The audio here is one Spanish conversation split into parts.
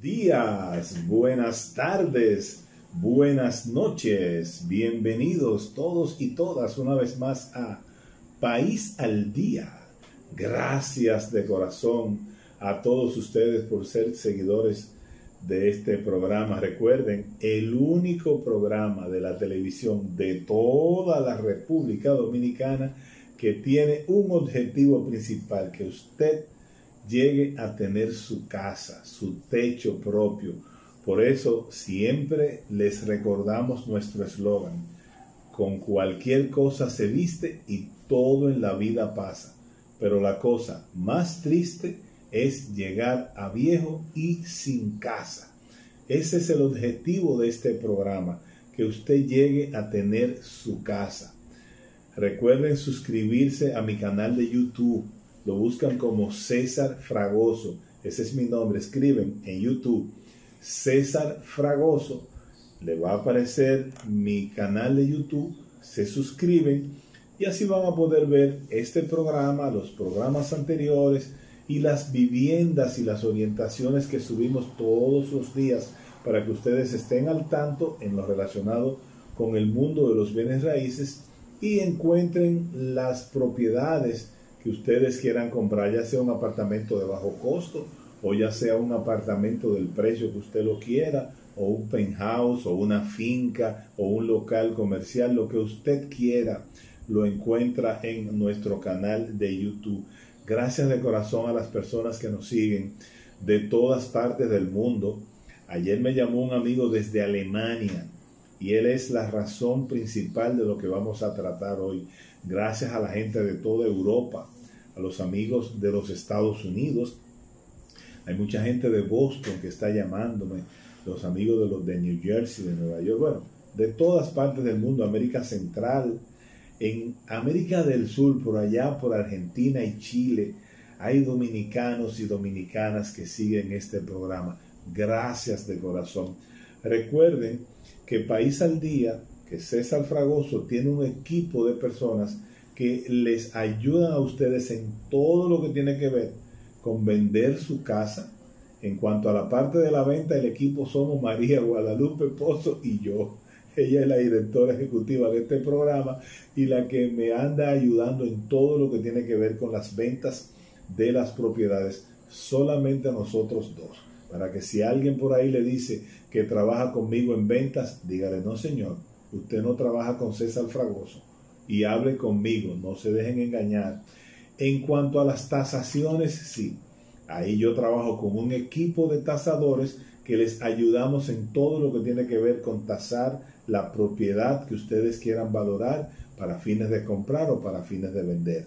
días, buenas tardes, buenas noches. Bienvenidos todos y todas una vez más a País al Día. Gracias de corazón a todos ustedes por ser seguidores de este programa. Recuerden, el único programa de la televisión de toda la República Dominicana que tiene un objetivo principal: que usted llegue a tener su casa, su techo propio. Por eso siempre les recordamos nuestro eslogan: con cualquier cosa se viste y todo en la vida pasa, pero la cosa más triste es llegar a viejo y sin casa. Ese es el objetivo de este programa, que usted llegue a tener su casa. Recuerden suscribirse a mi canal de YouTube. Lo buscan como César Fragoso. Ese es mi nombre. Escriben en YouTube César Fragoso. Le va a aparecer mi canal de YouTube. Se suscriben y así van a poder ver este programa, los programas anteriores y las viviendas y las orientaciones que subimos todos los días, para que ustedes estén al tanto en lo relacionado con el mundo de los bienes raíces y encuentren las propiedades que ustedes quieran comprar, ya sea un apartamento de bajo costo o ya sea un apartamento del precio que usted lo quiera, o un penthouse o una finca o un local comercial. Lo que usted quiera lo encuentra en nuestro canal de YouTube. Gracias de corazón a las personas que nos siguen de todas partes del mundo. Ayer me llamó un amigo desde Alemania y él es la razón principal de lo que vamos a tratar hoy. Gracias a la gente de toda Europa, a los amigos de los Estados Unidos. Hay mucha gente de Boston que está llamándome, los amigos de los de New Jersey, de Nueva York, bueno, de todas partes del mundo, América Central, en América del Sur, por allá, por Argentina y Chile. Hay dominicanos y dominicanas que siguen este programa. Gracias de corazón. Recuerden que País al Día, que César Fragoso tiene un equipo de personas que les ayudan a ustedes en todo lo que tiene que ver con vender su casa. En cuanto a la parte de la venta, el equipo somos María Guadalupe Pozo y yo. Ella es la directora ejecutiva de este programa y la que me anda ayudando en todo lo que tiene que ver con las ventas de las propiedades. Solamente a nosotros dos. Para que si alguien por ahí le dice que trabaja conmigo en ventas, dígale: no señor, usted no trabaja con César Fragoso, y hable conmigo, no se dejen engañar. En cuanto a las tasaciones, sí, ahí yo trabajo con un equipo de tasadores que les ayudamos en todo lo que tiene que ver con tasar la propiedad que ustedes quieran valorar para fines de comprar o para fines de vender.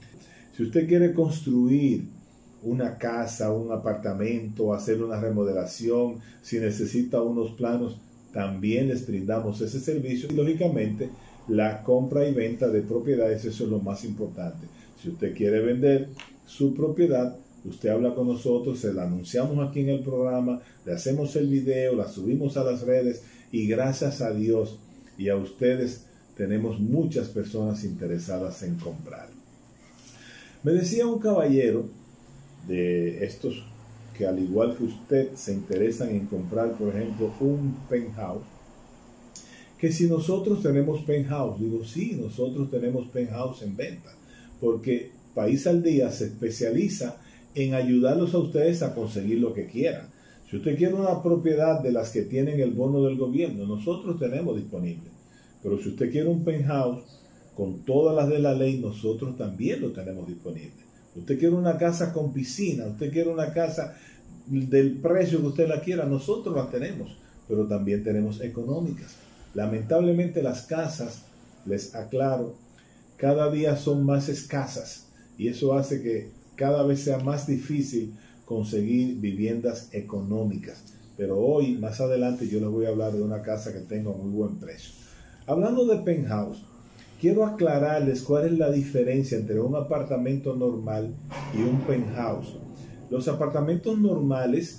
Si usted quiere construir una casa, un apartamento, hacer una remodelación, si necesita unos planos, también les brindamos ese servicio. Y lógicamente la compra y venta de propiedades, eso es lo más importante. Si usted quiere vender su propiedad, usted habla con nosotros, se la anunciamos aquí en el programa, le hacemos el video, la subimos a las redes y gracias a Dios y a ustedes tenemos muchas personas interesadas en comprar. Me decía un caballero de estos que, al igual que usted, se interesan en comprar, por ejemplo, un penthouse, que si nosotros tenemos penthouse. Digo, sí, nosotros tenemos penthouse en venta, porque País al Día se especializa en ayudarlos a ustedes a conseguir lo que quieran. Si usted quiere una propiedad de las que tienen el bono del gobierno, nosotros tenemos disponible. Pero si usted quiere un penthouse con todas las de la ley, nosotros también lo tenemos disponible. Usted quiere una casa con piscina, usted quiere una casa del precio que usted la quiera, nosotros la tenemos, pero también tenemos económicas. Lamentablemente las casas, les aclaro, cada día son más escasas y eso hace que cada vez sea más difícil conseguir viviendas económicas. Pero hoy, más adelante, yo les voy a hablar de una casa que tengo a muy buen precio. Hablando de penthouse, quiero aclararles cuál es la diferencia entre un apartamento normal y un penthouse. Los apartamentos normales,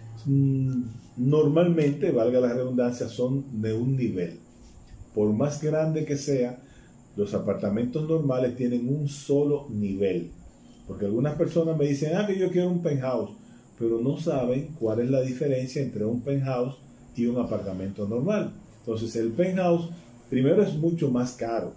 normalmente, valga la redundancia, son de un nivel. Por más grande que sea, los apartamentos normales tienen un solo nivel. Porque algunas personas me dicen, que yo quiero un penthouse. pero no saben cuál es la diferencia entre un penthouse y un apartamento normal. Entonces el penthouse primero es mucho más caro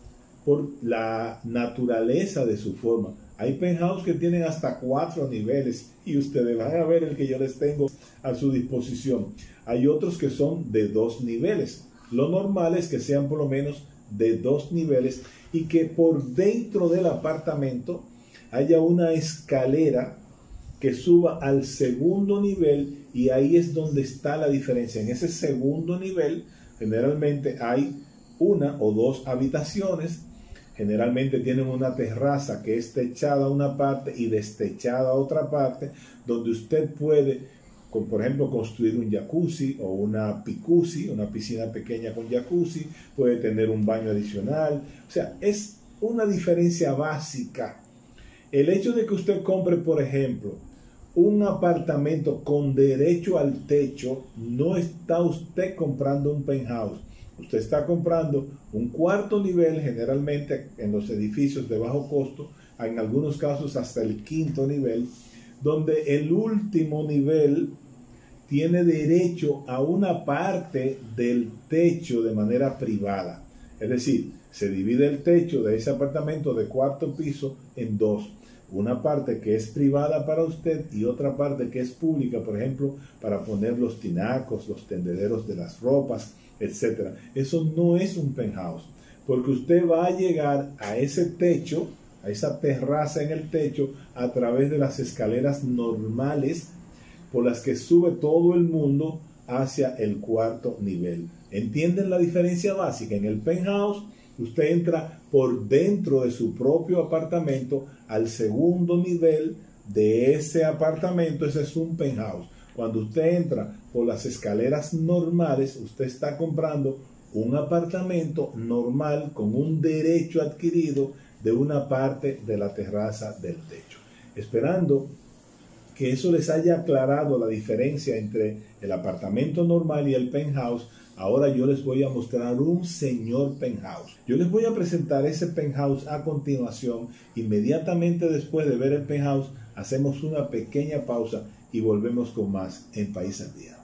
por la naturaleza de su forma. Hay penthouse que tienen hasta 4 niveles y ustedes van a ver el que yo les tengo a su disposición. Hay otros que son de 2 niveles. Lo normal es que sean por lo menos de 2 niveles y que por dentro del apartamento haya una escalera que suba al segundo nivel, y ahí es donde está la diferencia. En ese segundo nivel generalmente hay 1 o 2 habitaciones. Generalmente tienen una terraza que es techada a una parte y destechada a otra parte, donde usted puede, por ejemplo, construir un jacuzzi o una picuzzi, una piscina pequeña con jacuzzi, puede tener un baño adicional. O sea, es una diferencia básica. El hecho de que usted compre, por ejemplo, un apartamento con derecho al techo, no está usted comprando un penthouse. Usted está comprando un cuarto nivel, generalmente en los edificios de bajo costo, en algunos casos hasta el 5º nivel, donde el último nivel tiene derecho a una parte del techo de manera privada. Es decir, se divide el techo de ese apartamento de 4º piso en 2. Una parte que es privada para usted y otra parte que es pública, por ejemplo, para poner los tinacos, los tendederos de las ropas, etc. Eso no es un penthouse, porque usted va a llegar a ese techo, a esa terraza en el techo, a través de las escaleras normales por las que sube todo el mundo hacia el 4º nivel. ¿Entienden la diferencia básica? En el penthouse usted entra por dentro de su propio apartamento al segundo nivel de ese apartamento. Ese es un penthouse. Cuando usted entra por las escaleras normales, usted está comprando un apartamento normal con un derecho adquirido de una parte de la terraza del techo. Esperando que eso les haya aclarado la diferencia entre el apartamento normal y el penthouse, ahora yo les voy a mostrar un señor penthouse. Yo les voy a presentar ese penthouse a continuación. Inmediatamente después de ver el penthouse, hacemos una pequeña pausa y volvemos con más en País al Día.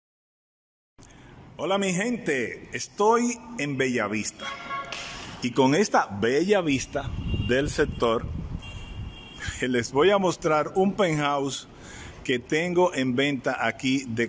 Hola mi gente, estoy en Bellavista y con esta bella vista del sector les voy a mostrar un penthouse que tengo en venta aquí de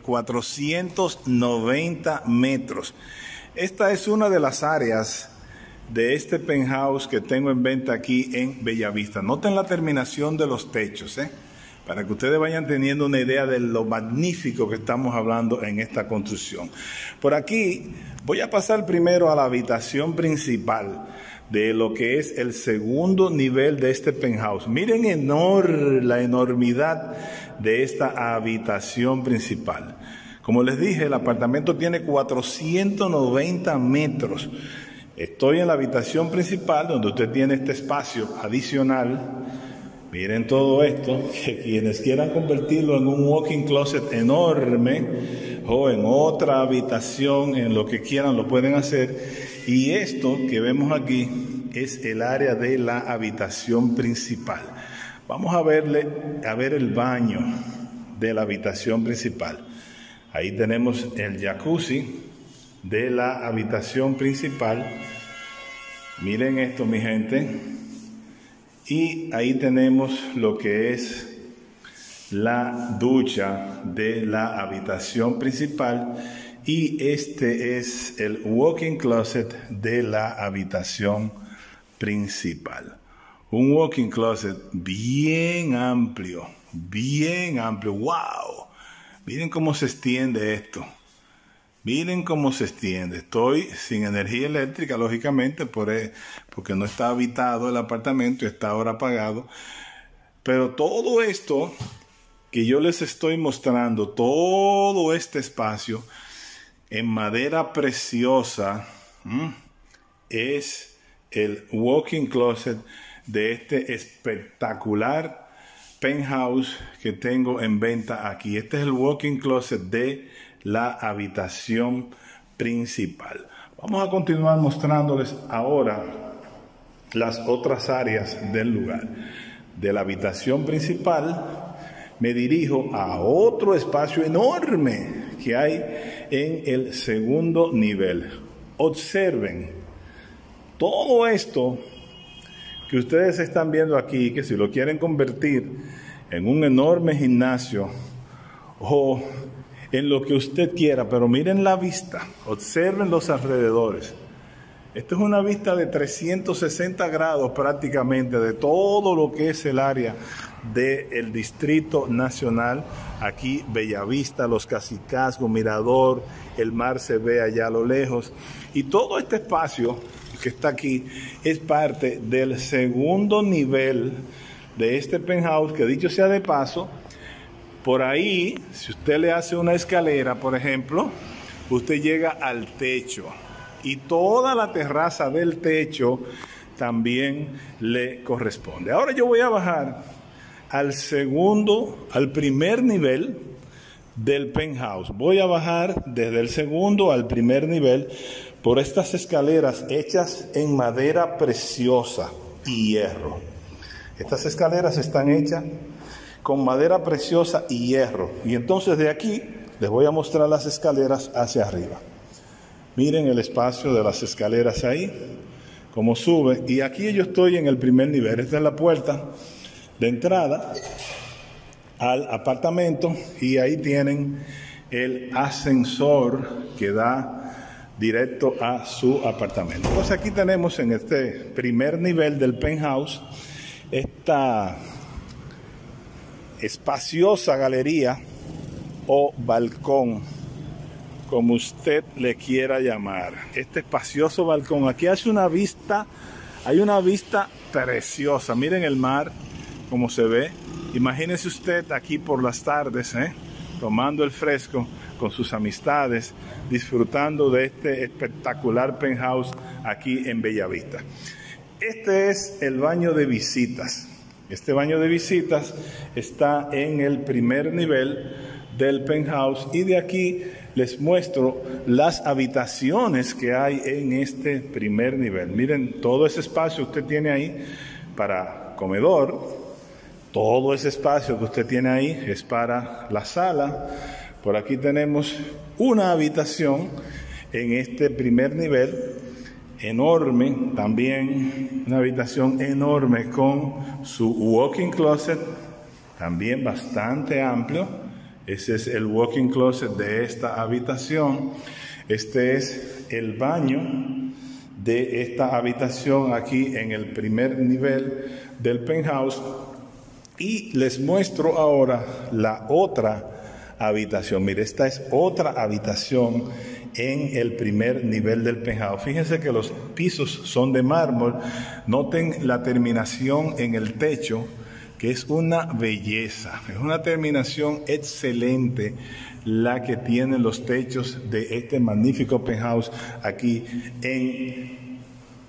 490 metros. Esta es una de las áreas de este penthouse que tengo en venta aquí en Bellavista. Noten la terminación de los techos, para que ustedes vayan teniendo una idea de lo magnífico que estamos hablando en esta construcción. Por aquí voy a pasar primero a la habitación principal de lo que es el segundo nivel de este penthouse. Miren la enormidad de esta habitación principal. Como les dije, el apartamento tiene 490 metros. Estoy en la habitación principal donde usted tiene este espacio adicional. Miren todo esto, que quienes quieran convertirlo en un walk-in closet enorme o en otra habitación, en lo que quieran, lo pueden hacer. Y esto que vemos aquí es el área de la habitación principal. Vamos a ver el baño de la habitación principal. Ahí tenemos el jacuzzi de la habitación principal. Miren esto, mi gente. Y ahí tenemos lo que es la ducha de la habitación principal. Y este es el walk-in closet de la habitación principal. Un walk-in closet bien amplio, ¡wow! Miren cómo se extiende esto. Miren cómo se extiende. Estoy sin energía eléctrica, lógicamente, porque no está habitado el apartamento y está ahora apagado. Pero todo esto que yo les estoy mostrando, todo este espacio en madera preciosa, es el walk-in closet de este espectacular penthouse que tengo en venta aquí. Este es el walk-in closet de la habitación principal. Vamos a continuar mostrándoles ahora las otras áreas del lugar. De la habitación principal me dirijo a otro espacio enorme que hay en el segundo nivel. Observen todo esto que ustedes están viendo aquí, que si lo quieren convertir en un enorme gimnasio o en lo que usted quiera, pero miren la vista, observen los alrededores. Esto es una vista de 360 grados prácticamente de todo lo que es el área del Distrito Nacional. Aquí Bellavista, Los Cacicazgos, Mirador, el mar se ve allá a lo lejos. Y todo este espacio que está aquí es parte del segundo nivel de este penthouse, que dicho sea de paso, por ahí, si usted le hace una escalera, por ejemplo, usted llega al techo. Y toda la terraza del techo también le corresponde. Ahora yo voy a bajar al primer nivel del penthouse. Voy a bajar desde el segundo al primer nivel por estas escaleras hechas en madera preciosa y hierro. Estas escaleras están hechas con madera preciosa y hierro. Y entonces de aquí les voy a mostrar las escaleras hacia arriba. Miren el espacio de las escaleras ahí, cómo sube. Y aquí yo estoy en el primer nivel. Esta es la puerta de entrada al apartamento. Y ahí tienen el ascensor que da directo a su apartamento. Pues aquí tenemos en este primer nivel del penthouse esta espaciosa galería o balcón, como usted le quiera llamar. Este espacioso balcón, aquí hay una vista preciosa. Miren el mar, como se ve. Imagínese usted aquí por las tardes, tomando el fresco con sus amistades, disfrutando de este espectacular penthouse aquí en Bellavista. Este es el baño de visitas. Este baño de visitas está en el primer nivel del penthouse y de aquí les muestro las habitaciones que hay en este primer nivel. Miren, todo ese espacio usted tiene ahí para comedor, todo ese espacio que usted tiene ahí es para la sala. Por aquí tenemos una habitación en este primer nivel, enorme, también una habitación enorme con su walk-in closet, también bastante amplio. Ese es el walk-in closet de esta habitación. Este es el baño de esta habitación aquí en el primer nivel del penthouse. Y les muestro ahora la otra habitación. Mire, esta es otra habitación en el primer nivel del penthouse. Fíjense que los pisos son de mármol. Noten la terminación en el techo, que es una belleza, es una terminación excelente la que tienen los techos de este magnífico penthouse aquí en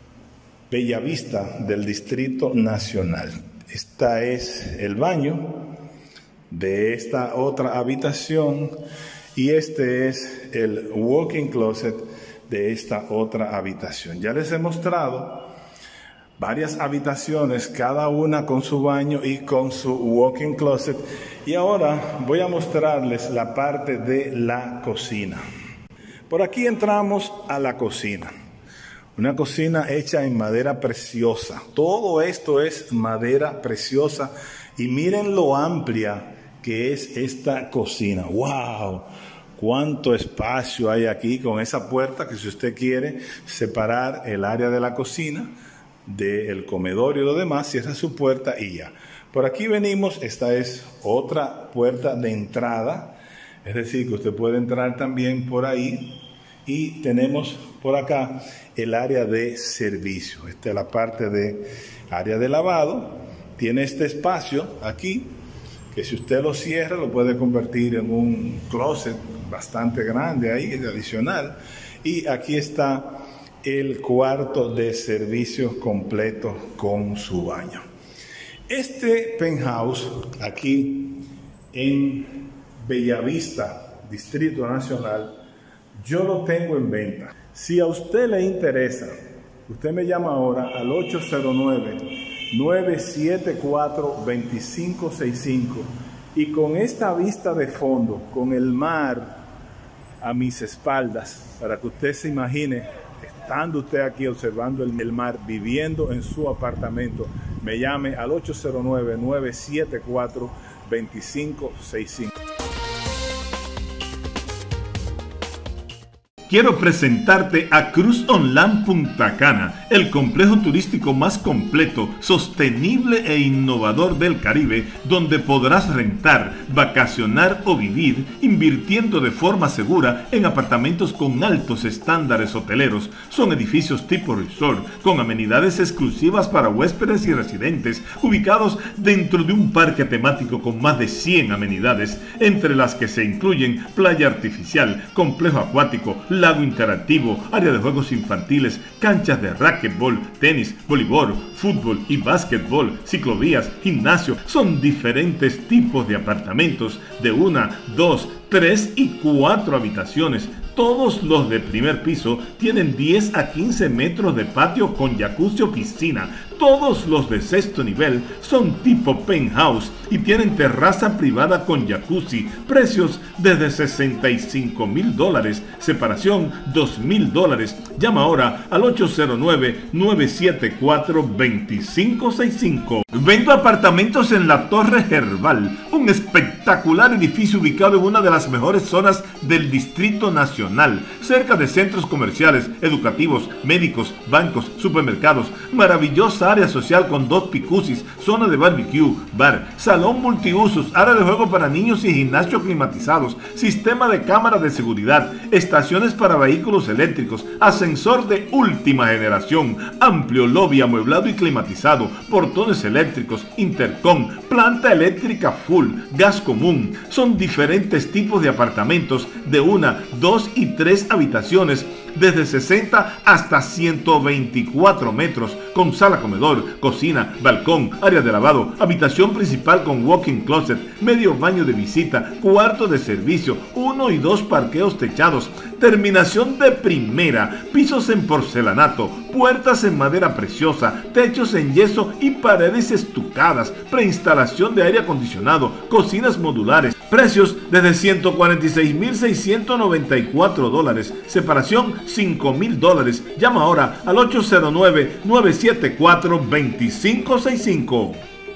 Bellavista del Distrito Nacional. Este es el baño de esta otra habitación y este es el walk-in closet de esta otra habitación. Ya les he mostrado varias habitaciones, cada una con su baño y con su walk-in closet. Y ahora voy a mostrarles la parte de la cocina. Por aquí entramos a la cocina. Una cocina hecha en madera preciosa. Todo esto es madera preciosa. Y miren lo amplia que es esta cocina. ¡Wow! Cuánto espacio hay aquí con esa puerta que, si usted quiere separar el área de la cocina del comedor y lo demás, cierra su puerta y ya. Por aquí venimos, esta es otra puerta de entrada, es decir, que usted puede entrar también por ahí. Y tenemos por acá el área de servicio. Esta es la parte de área de lavado. Tiene este espacio aquí, que si usted lo cierra, lo puede convertir en un closet bastante grande ahí, adicional. Y aquí está el cuarto de servicio completo con su baño. Este penthouse aquí en Bellavista, Distrito Nacional, yo lo tengo en venta. Si a usted le interesa, usted me llama ahora al 809-974-2565 Y con esta vista de fondo, con el mar a mis espaldas, para que usted se imagine, estando usted aquí observando el mar, viviendo en su apartamento, me llame al 809-974-2565. Quiero presentarte a Cruise On Land Punta Cana, el complejo turístico más completo, sostenible e innovador del Caribe, donde podrás rentar, vacacionar o vivir, invirtiendo de forma segura en apartamentos con altos estándares hoteleros. Son edificios tipo resort, con amenidades exclusivas para huéspedes y residentes, ubicados dentro de un parque temático con más de 100 amenidades, entre las que se incluyen playa artificial, complejo acuático, lago interactivo, área de juegos infantiles, canchas de racquetball, tenis, voleibol, fútbol y básquetbol, ciclovías, gimnasio. Son diferentes tipos de apartamentos de 1, 2, 3 y 4 habitaciones. Todos los de primer piso tienen 10 a 15 metros de patio con jacuzzi o piscina. Todos los de sexto nivel son tipo penthouse y tienen terraza privada con jacuzzi. Precios desde $65,000. Separación $2,000. Llama ahora al 809-974-2565. Vendo apartamentos en la Torre Herbal, un espectacular edificio ubicado en una de las mejores zonas del Distrito Nacional, cerca de centros comerciales, educativos, médicos, bancos, supermercados. Maravillosa área social con 2 jacuzzis, zona de barbecue, bar, salón multiusos, área de juego para niños y gimnasio climatizados, sistema de cámara de seguridad, estaciones para vehículos eléctricos, ascensor de última generación, amplio lobby amueblado y climatizado, portones eléctricos, intercom, planta eléctrica full, gas común. Son diferentes tipos de apartamentos de 1, 2 y 3 habitaciones, desde 60 hasta 124 metros, con sala comedor, cocina, balcón, área de lavado, habitación principal con walk-in closet, medio baño de visita, cuarto de servicio, 1 y 2 parqueos techados, terminación de primera, pisos en porcelanato, puertas en madera preciosa, techos en yeso y paredes estucadas, preinstalación de aire acondicionado, cocinas modulares. Precios desde $146,694. Separación $5,000. Llama ahora al 809-974-2565.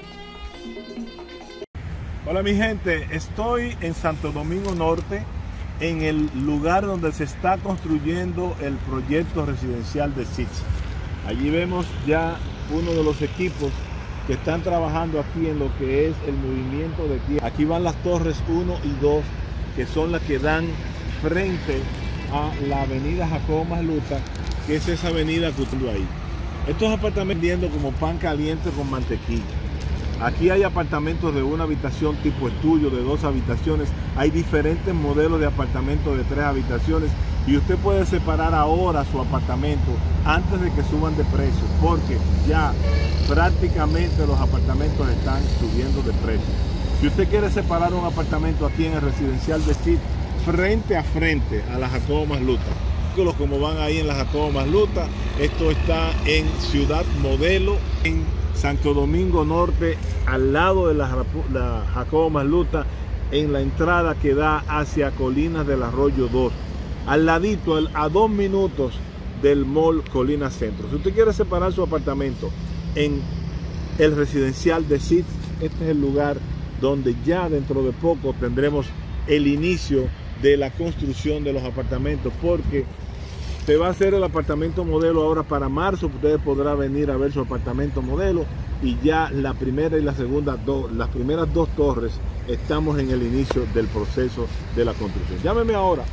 Hola mi gente, estoy en Santo Domingo Norte, en el lugar donde se está construyendo el proyecto residencial de SITS. Allí vemos ya uno de los equipos que están trabajando aquí en lo que es el movimiento de tierra. Aquí van las torres 1 y 2, que son las que dan frente a la avenida Jacobo Masluta, que es esa avenida que usted ve ahí. Estos apartamentos vendiendo como pan caliente con mantequilla. Aquí hay apartamentos de 1 habitación tipo estudio, de 2 habitaciones. Hay diferentes modelos de apartamentos de 3 habitaciones. Y usted puede separar ahora su apartamento antes de que suban de precio, porque ya prácticamente los apartamentos están subiendo de precio. Si usted quiere separar un apartamento aquí en el residencial de SITS, frente a frente a la Jacobo Masluta, como van ahí en la Jacobo Masluta, esto está en Ciudad Modelo, en Santo Domingo Norte, al lado de la Jacobo Masluta, en la entrada que da hacia Colinas del Arroyo 2, al ladito, a 2 minutos del Mall Colina Centro. Si usted quiere separar su apartamento en el residencial de SITS, este es el lugar donde ya dentro de poco tendremos el inicio de la construcción de los apartamentos, porque se va a hacer el apartamento modelo ahora para marzo. Ustedes podrán venir a ver su apartamento modelo, y ya la primera y la segunda, las primeras 2 torres, estamos en el inicio del proceso de la construcción. Llámeme ahora,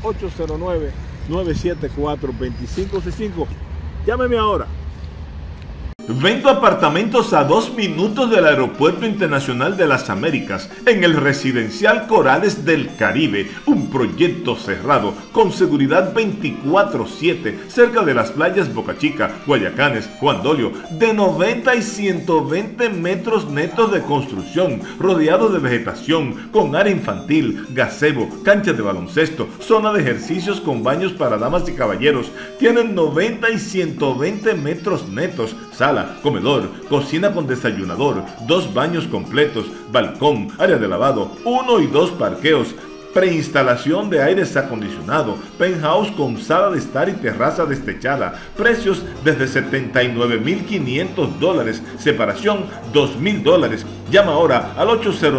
809-974-2565. Llámeme ahora. Vendo apartamentos a 2 minutos del Aeropuerto Internacional de las Américas, en el residencial Corales del Caribe, un proyecto cerrado con seguridad 24/7, cerca de las playas Boca Chica, Guayacanes, Juan Dolio, de 90 y 120 metros netos de construcción, rodeado de vegetación, con área infantil, gazebo, cancha de baloncesto, zona de ejercicios con baños para damas y caballeros. Tienen 90 y 120 metros netos, sala, sala, comedor, cocina con desayunador, 2 baños completos, balcón, área de lavado, 1 y 2 parqueos, preinstalación de aires acondicionado, penthouse con sala de estar y terraza destechada, precios desde $79,500, separación $2,000. Llama ahora al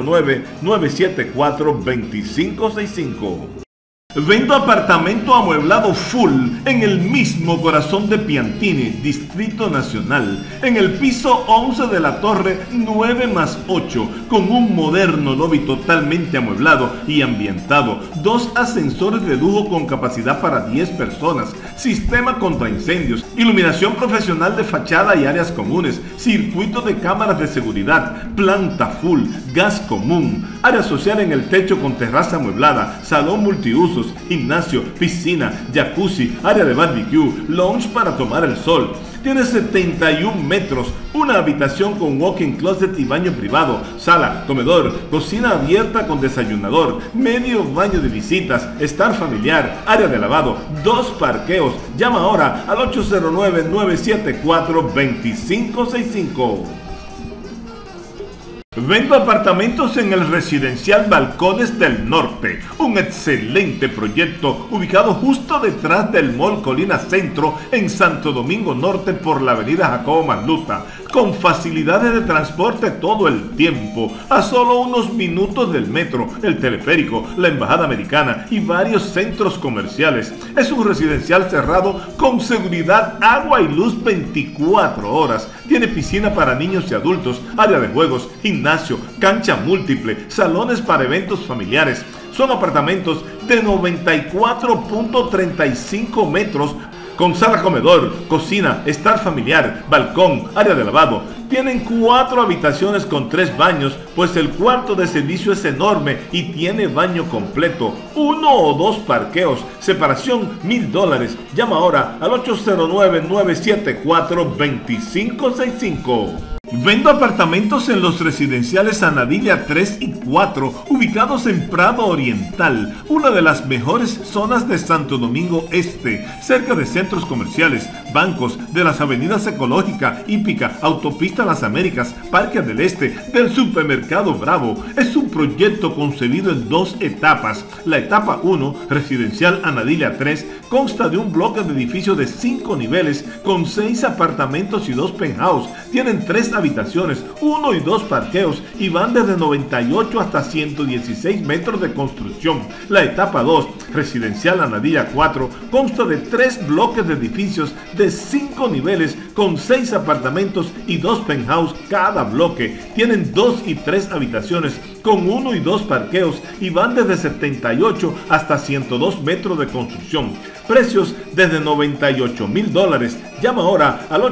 809-974-2565. Vendo apartamento amueblado full en el mismo corazón de Piantini, Distrito Nacional, en el piso 11 de la torre 9+8, con un moderno lobby totalmente amueblado y ambientado, 2 ascensores de lujo con capacidad para 10 personas, sistema contra incendios, iluminación profesional de fachada y áreas comunes, circuito de cámaras de seguridad, planta full, gas común, área social en el techo con terraza amueblada, salón multiusos, gimnasio, piscina, jacuzzi, área de barbecue, lounge para tomar el sol. Tiene 71 metros, una habitación con walk-in closet y baño privado, sala, comedor, cocina abierta con desayunador, medio baño de visitas, estar familiar, área de lavado, 2 parqueos. Llama ahora al 809-974-2565. Vendo apartamentos en el residencial Balcones del Norte, un excelente proyecto ubicado justo detrás del Mall Colina Centro en Santo Domingo Norte por la avenida Jacobo Magluta, con facilidades de transporte todo el tiempo, a solo unos minutos del metro, el teleférico, la embajada americana y varios centros comerciales. Es un residencial cerrado con seguridad, agua y luz 24 horas. Tiene piscina para niños y adultos, área de juegos, gimnasio, cancha múltiple, salones para eventos familiares. Son apartamentos de 94.35 metros con sala comedor, cocina, estar familiar, balcón, área de lavado. Tienen 4 habitaciones con 3 baños, pues el cuarto de servicio es enorme y tiene baño completo, 1 o 2 parqueos, separación $1,000. Llama ahora al 809-974-2565. Vendo apartamentos en los residenciales Anadilla 3 y 4, ubicados en Prado Oriental, una de las mejores zonas de Santo Domingo Este, cerca de centros comerciales, bancos, de las avenidas Ecológica, Hípica, Autopista Las Américas, Parque del Este, del Supermercado Bravo. Es un proyecto concebido en 2 etapas. La etapa 1, residencial Anadilla 3, consta de un bloque de edificio de 5 niveles con 6 apartamentos y 2 penthouse. Tienen 3 habitaciones, 1 y 2 parqueos y van desde 98 hasta 116 metros de construcción. La etapa 2, residencial Anadilla 4, consta de 3 bloques de edificios de 5 niveles con 6 apartamentos y 2 penthouse cada bloque. Tienen 2 y 3 habitaciones con 1 y 2 parqueos y van desde 78 hasta 102 metros de construcción. Precios desde $98,000. Llama ahora al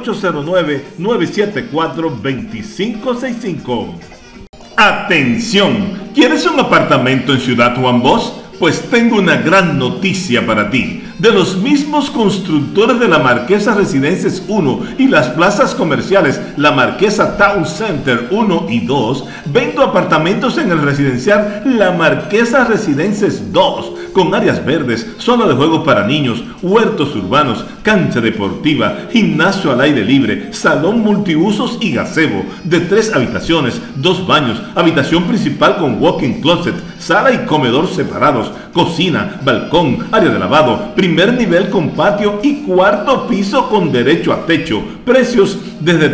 809-974-2565. ¡Atención! ¿Quieres un apartamento en Ciudad Juan Bosch? Pues tengo una gran noticia para ti. De los mismos constructores de la Marquesa Residences 1 y las plazas comerciales La Marquesa Town Center 1 y 2, vendo apartamentos en el residencial La Marquesa Residences 2, con áreas verdes, zona de juegos para niños, huertos urbanos, cancha deportiva, gimnasio al aire libre, salón multiusos y gazebo, de 3 habitaciones, 2 baños, habitación principal con walk-in closet, sala y comedor separados, cocina, balcón, área de lavado, primer nivel con patio y cuarto piso con derecho a techo. Precios desde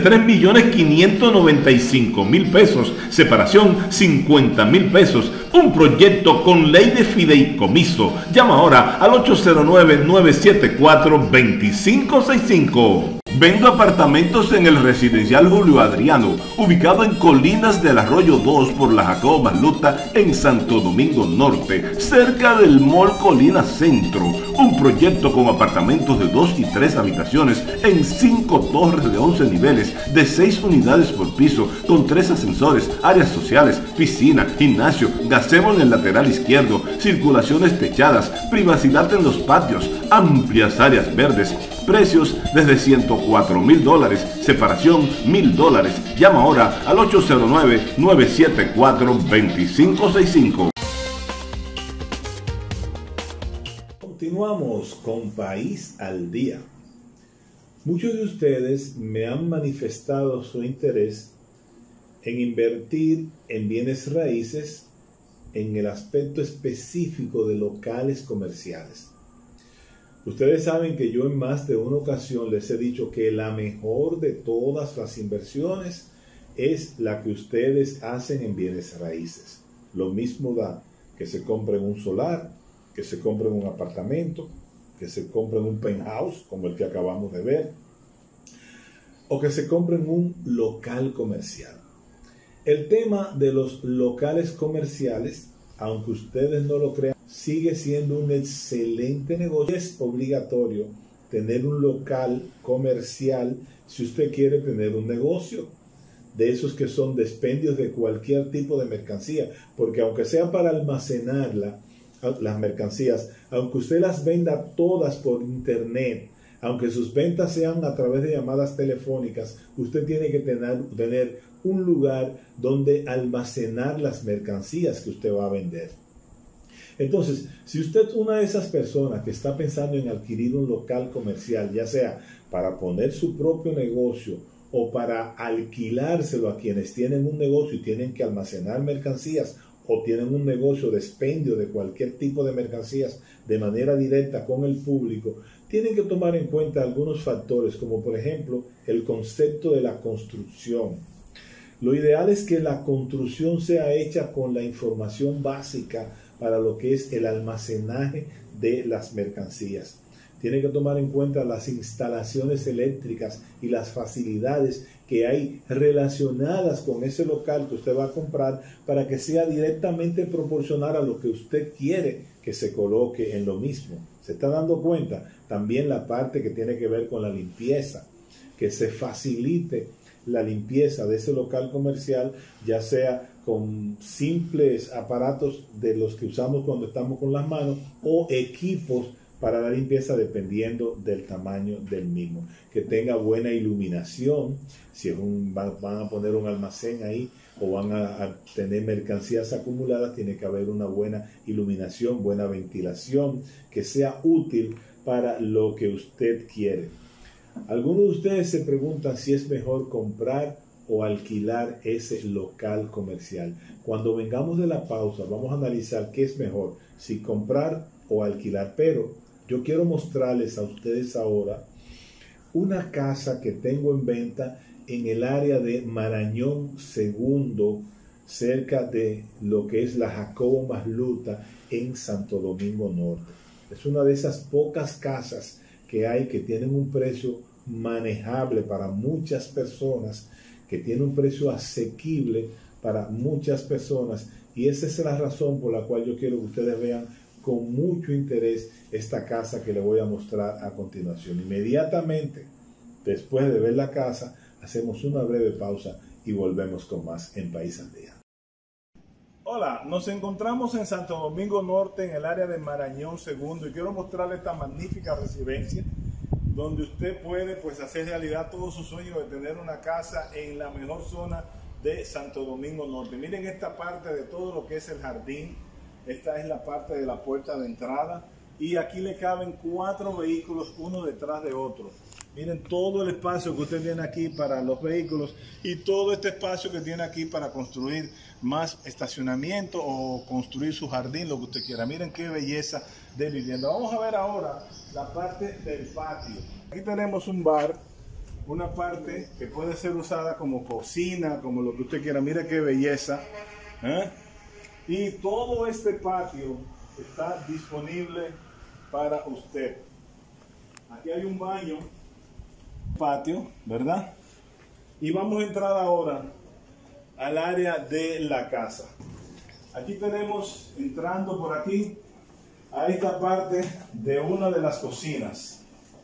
$3,595,000, separación $50,000. Un proyecto con ley de fideicomiso. Llama ahora al 809-974-2565. Vendo apartamentos en el residencial Julio Adriano, ubicado en Colinas del Arroyo 2 por la Jacobo Magluta en Santo Domingo Norte, cerca del Mall Colina Centro. Un proyecto con apartamentos de 2 y 3 habitaciones en 5 torres de 11 niveles, de 6 unidades por piso, con 3 ascensores, áreas sociales, piscina, gimnasio, gazebo en el lateral izquierdo, circulaciones techadas, privacidad en los patios, amplias áreas verdes. Precios desde $104,000, separación $1,000. Llama ahora al 809-974-2565. Continuamos con País al Día. Muchos de ustedes me han manifestado su interés en invertir en bienes raíces en el aspecto específico de locales comerciales. Ustedes saben que yo en más de una ocasión les he dicho que la mejor de todas las inversiones es la que ustedes hacen en bienes raíces. Lo mismo da que se compren un solar, que se compren un apartamento, que se compren un penthouse como el que acabamos de ver, o que se compren un local comercial. El tema de los locales comerciales, aunque ustedes no lo crean, sigue siendo un excelente negocio. Es obligatorio tener un local comercial si usted quiere tener un negocio de esos que son dispendios de cualquier tipo de mercancía, porque aunque sea para almacenar las mercancías, aunque usted las venda todas por internet, aunque sus ventas sean a través de llamadas telefónicas, usted tiene que tener un lugar donde almacenar las mercancías que usted va a vender. Entonces, si usted es una de esas personas que está pensando en adquirir un local comercial, ya sea para poner su propio negocio o para alquilárselo a quienes tienen un negocio y tienen que almacenar mercancías, o tienen un negocio de expendio de cualquier tipo de mercancías de manera directa con el público, tienen que tomar en cuenta algunos factores, como por ejemplo el concepto de la construcción. Lo ideal es que la construcción sea hecha con la información básica para lo que es el almacenaje de las mercancías. Tiene que tomar en cuenta las instalaciones eléctricas y las facilidades que hay relacionadas con ese local que usted va a comprar para que sea directamente proporcional a lo que usted quiere que se coloque en lo mismo. ¿Se está dando cuenta? También la parte que tiene que ver con la limpieza, que se facilite la limpieza de ese local comercial, ya sea con simples aparatos de los que usamos cuando estamos con las manos o equipos para la limpieza dependiendo del tamaño del mismo, que tenga buena iluminación. Si es van a poner un almacén ahí o van a tener mercancías acumuladas, tiene que haber una buena iluminación, buena ventilación, que sea útil para lo que usted quiere. Algunos de ustedes se preguntan si es mejor comprar o alquilar ese local comercial. Cuando vengamos de la pausa, vamos a analizar qué es mejor, si comprar o alquilar. Pero yo quiero mostrarles a ustedes ahora una casa que tengo en venta en el área de Marañón Segundo, cerca de lo que es la Jacobo Masluta en Santo Domingo Norte. Es una de esas pocas casas que hay que tienen un precio manejable para muchas personas, que tiene un precio asequible para muchas personas, y esa es la razón por la cual yo quiero que ustedes vean con mucho interés esta casa que les voy a mostrar a continuación. Inmediatamente después de ver la casa, hacemos una breve pausa y volvemos con más en País al Día. Hola, nos encontramos en Santo Domingo Norte, en el área de Marañón Segundo, y quiero mostrarles esta magnífica residencia donde usted puede hacer realidad todos sus sueños de tener una casa en la mejor zona de Santo Domingo Norte. Miren esta parte de todo lo que es el jardín. Esta es la parte de la puerta de entrada y aquí le caben 4 vehículos uno detrás de otro. Miren todo el espacio que usted tiene aquí para los vehículos y todo este espacio que tiene aquí para construir más estacionamiento o construir su jardín, lo que usted quiera. Miren qué belleza de vivienda. Vamos a ver ahora la parte del patio. Aquí tenemos un bar, una parte que puede ser usada como cocina, como lo que usted quiera. Mire qué belleza, ¿eh? Y todo este patio está disponible para usted. Aquí hay un baño, patio, ¿verdad? Y vamos a entrar ahora al área de la casa. Aquí tenemos, entrando por aquí, a esta parte de una de las cocinas.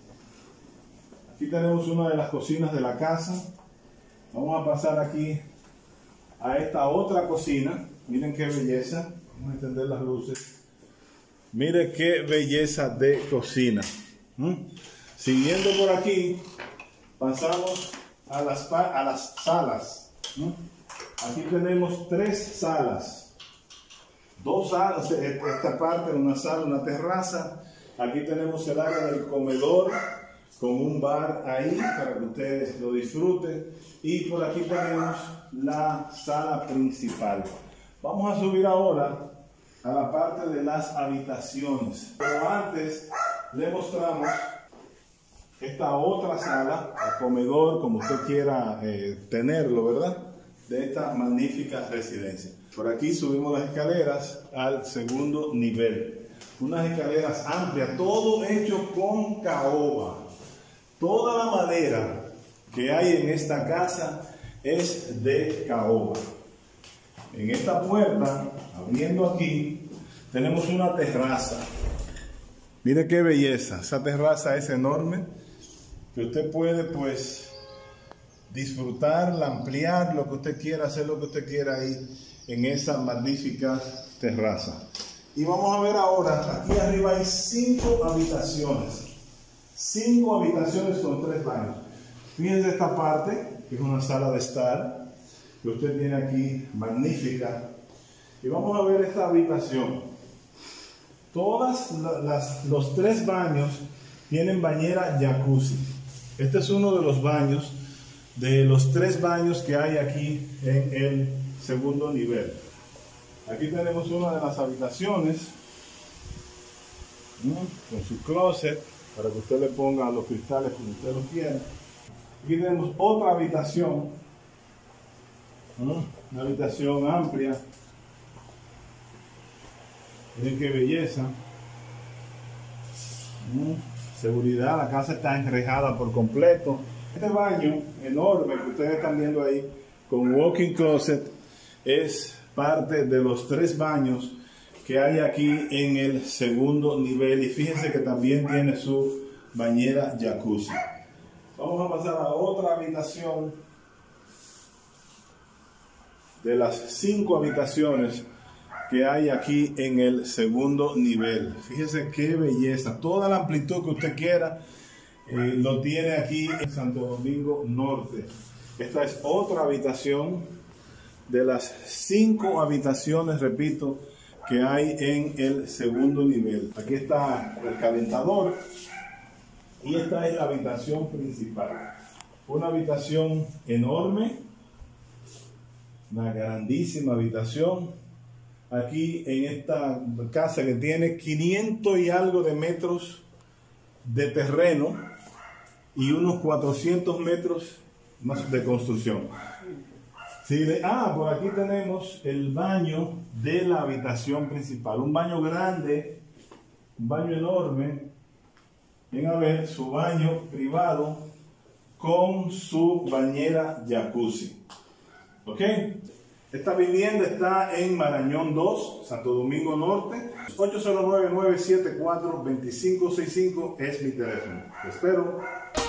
Aquí tenemos una de las cocinas de la casa. Vamos a pasar aquí a esta otra cocina. Miren qué belleza. Vamos a encender las luces. Miren qué belleza de cocina. Siguiendo por aquí, pasamos a las salas. Aquí tenemos 3 salas. 2 salas, esta parte, una sala, una terraza. Aquí tenemos el área del comedor, con un bar ahí para que ustedes lo disfruten. Y por aquí tenemos la sala principal. Vamos a subir ahora a la parte de las habitaciones. Pero antes le mostramos esta otra sala, el comedor, como usted quiera tenerlo, ¿verdad? De esta magnífica residencia. Por aquí subimos las escaleras al segundo nivel. Unas escaleras amplias, todo hecho con caoba. Toda la madera que hay en esta casa es de caoba. En esta puerta, abriendo aquí, tenemos una terraza. Mire qué belleza, esa terraza es enorme, que usted puede pues disfrutarla, ampliar lo que usted quiera, hacer lo que usted quiera ahí en esa magnífica terraza. Y vamos a ver ahora, aquí arriba hay 5 habitaciones. 5 habitaciones con 3 baños. Fíjense esta parte, que es una sala de estar, que usted tiene aquí, magnífica. Y vamos a ver esta habitación. Todas los 3 baños tienen bañera jacuzzi. Este es uno de los baños, de los 3 baños que hay aquí en el segundo nivel. Aquí tenemos una de las habitaciones, con su closet, para que usted le ponga los cristales como usted lo quiera. Aquí tenemos otra habitación, una habitación amplia. Miren qué belleza. Seguridad, la casa está enrejada por completo. Este baño enorme que ustedes están viendo ahí, con walk-in closet, es parte de los 3 baños que hay aquí en el segundo nivel. Y fíjense que también tiene su bañera jacuzzi. Vamos a pasar a otra habitación de las 5 habitaciones que hay aquí en el segundo nivel. Fíjense qué belleza, toda la amplitud que usted quiera lo tiene aquí en Santo Domingo Norte. Esta es otra habitación de las 5 habitaciones, repito, que hay en el segundo nivel. Aquí está el calentador y esta es la habitación principal. Una habitación enorme, una grandísima habitación. Aquí en esta casa que tiene 500 y algo de metros de terreno y unos 400 metros más de construcción. Por aquí tenemos el baño de la habitación principal. Un baño grande, un baño enorme. Ven a ver su baño privado con su bañera jacuzzi. ¿Ok? Esta vivienda está en Marañón 2, Santo Domingo Norte. 809-974-2565 es mi teléfono. Te espero.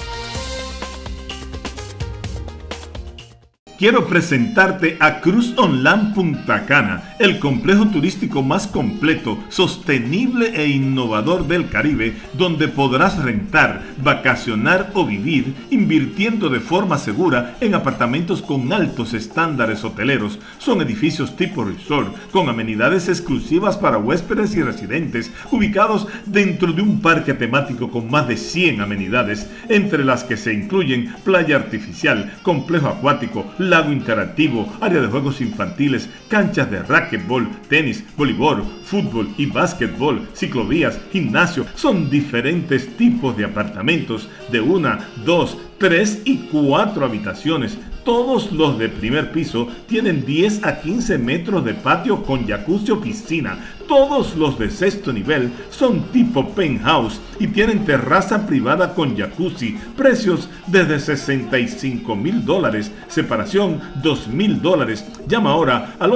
Quiero presentarte a Cruise On Land Punta Cana, el complejo turístico más completo, sostenible e innovador del Caribe, donde podrás rentar, vacacionar o vivir, invirtiendo de forma segura en apartamentos con altos estándares hoteleros. Son edificios tipo resort, con amenidades exclusivas para huéspedes y residentes, ubicados dentro de un parque temático con más de 100 amenidades, entre las que se incluyen playa artificial, complejo acuático, lago interactivo, área de juegos infantiles, canchas de racquetball, tenis, voleibol, fútbol y básquetbol, ciclovías, gimnasio. Son diferentes tipos de apartamentos de 1, 2, 3 y 4 habitaciones. Todos los de primer piso tienen 10 a 15 metros de patio con jacuzzi o piscina. Todos los de sexto nivel son tipo penthouse y tienen terraza privada con jacuzzi. Precios desde $65,000, separación $2,000. Llama ahora al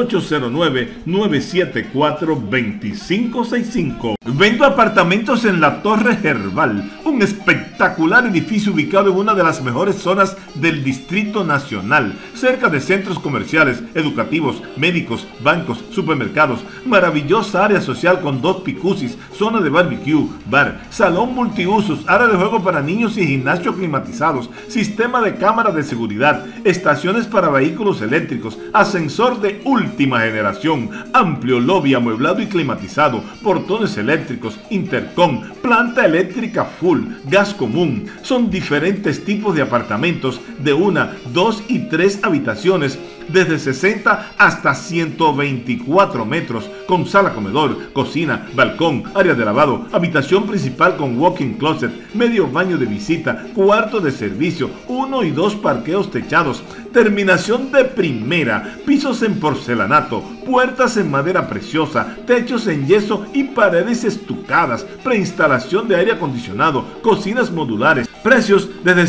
809-974-2565. Vendo apartamentos en la Torre Herbal, un espectacular edificio ubicado en una de las mejores zonas del Distrito Nacional, cerca de centros comerciales, educativos, médicos, bancos, supermercados. Maravillosa área social con 2 jacuzzi, zona de barbecue, bar, salón multiusos, área de juego para niños y gimnasio climatizados, sistema de cámara de seguridad, estaciones para vehículos eléctricos, ascensor de última generación, amplio lobby amueblado y climatizado, portones eléctricos, intercom, planta eléctrica full, gas común. Son diferentes tipos de apartamentos de 1, 2 y 3 habitaciones, desde 60 hasta 124 metros, con sala, comedor, cocina, balcón, área de lavado, habitación principal con walk-in closet, medio baño de visita, cuarto de servicio, 1 y 2 parqueos techados, terminación de primera, pisos en porcelanato, puertas en madera preciosa, techos en yeso y paredes estucadas, preinstalación de aire acondicionado, cocinas modulares. Precios desde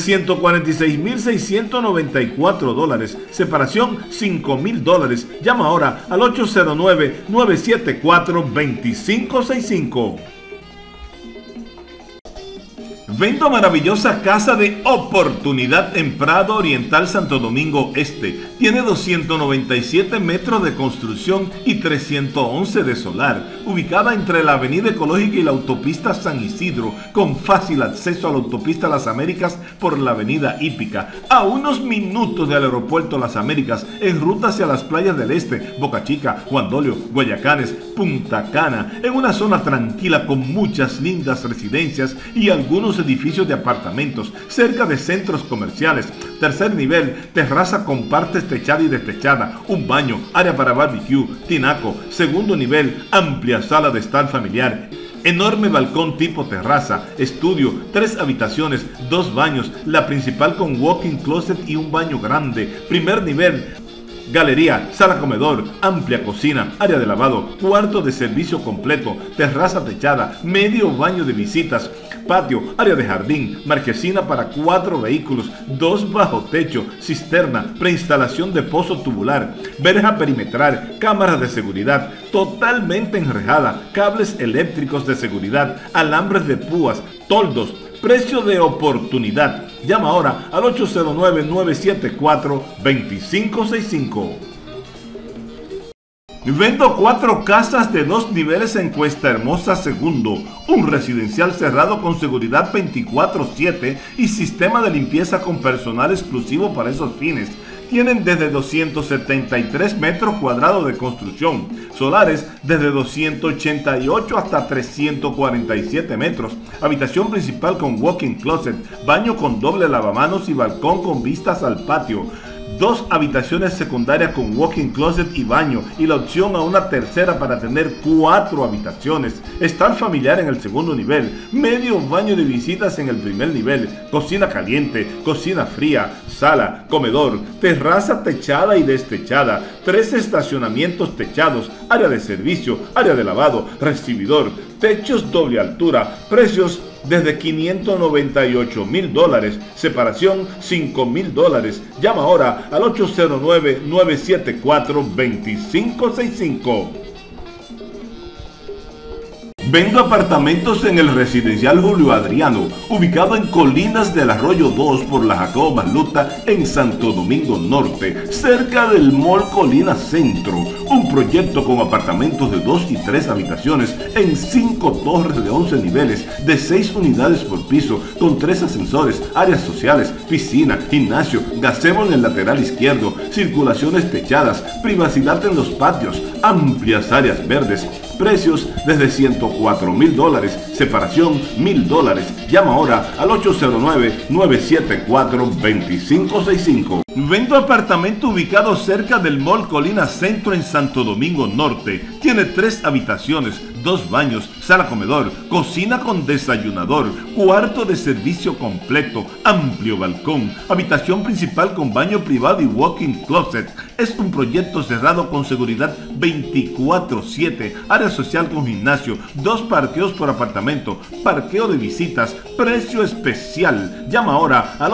$146,694, separación $5,000. Llama ahora al 809-974-2565. Vendo maravillosa casa de oportunidad en Prado Oriental, Santo Domingo Este. Tiene 297 metros de construcción y 311 de solar. Ubicada entre la Avenida Ecológica y la Autopista San Isidro, con fácil acceso a la Autopista Las Américas por la Avenida Hípica. A unos minutos del Aeropuerto Las Américas, en ruta hacia las playas del Este, Boca Chica, Juan Dolio, Guayacanes, Punta Cana. En una zona tranquila con muchas lindas residencias y algunos edificios de apartamentos, cerca de centros comerciales. Tercer nivel, terraza con partes techada y destechada, un baño, área para barbecue, tinaco. Segundo nivel, amplia sala de estar familiar. Enorme balcón tipo terraza, estudio, 3 habitaciones, 2 baños, la principal con walk-in closet y un baño grande. Primer nivel, galería, sala comedor, amplia cocina, área de lavado, cuarto de servicio completo, terraza techada, medio baño de visitas, patio, área de jardín, marquesina para 4 vehículos, 2 bajo techo, cisterna, preinstalación de pozo tubular, verja perimetral, cámaras de seguridad, totalmente enrejada, cables eléctricos de seguridad, alambres de púas, toldos. Precio de oportunidad. Llama ahora al 809-974-2565. Vendo 4 casas de 2 niveles en Cuesta Hermosa Segundo, un residencial cerrado con seguridad 24/7 y sistema de limpieza con personal exclusivo para esos fines. Tienen desde 273 metros cuadrados de construcción, solares desde 288 hasta 347 metros, habitación principal con walk-in closet, baño con doble lavamanos y balcón con vistas al patio. 2 habitaciones secundarias con walk-in closet y baño y la opción a una tercera para tener 4 habitaciones. Estar familiar en el segundo nivel, medio baño de visitas en el primer nivel, cocina caliente, cocina fría, sala, comedor, terraza techada y destechada, 3 estacionamientos techados, área de servicio, área de lavado, recibidor, techos doble altura. Precios desde $598,000, separación $5,000. Llama ahora al 809-974-2565. Vendo apartamentos en el residencial Julio Adriano, ubicado en Colinas del Arroyo 2 por la Jacobo Marluta en Santo Domingo Norte, cerca del Mall Colinas Centro. Un proyecto con apartamentos de 2 y 3 habitaciones en 5 torres de 11 niveles, de 6 unidades por piso, con 3 ascensores, áreas sociales, piscina, gimnasio, gazebo en el lateral izquierdo, circulaciones techadas, privacidad en los patios, amplias áreas verdes. Precios desde $104,000, separación $1,000. Llama ahora al 809-974-2565. Vendo apartamento ubicado cerca del Mall Colinas Centro en Santo Domingo Norte. Tiene 3 habitaciones, 2 baños, sala comedor, cocina con desayunador, cuarto de servicio completo, amplio balcón, habitación principal con baño privado y walk-in closet. Es un proyecto cerrado con seguridad 24/7, área social con gimnasio, 2 parqueos por apartamento, parqueo de visitas, precio especial. Llama ahora al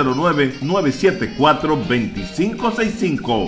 809-974-2565.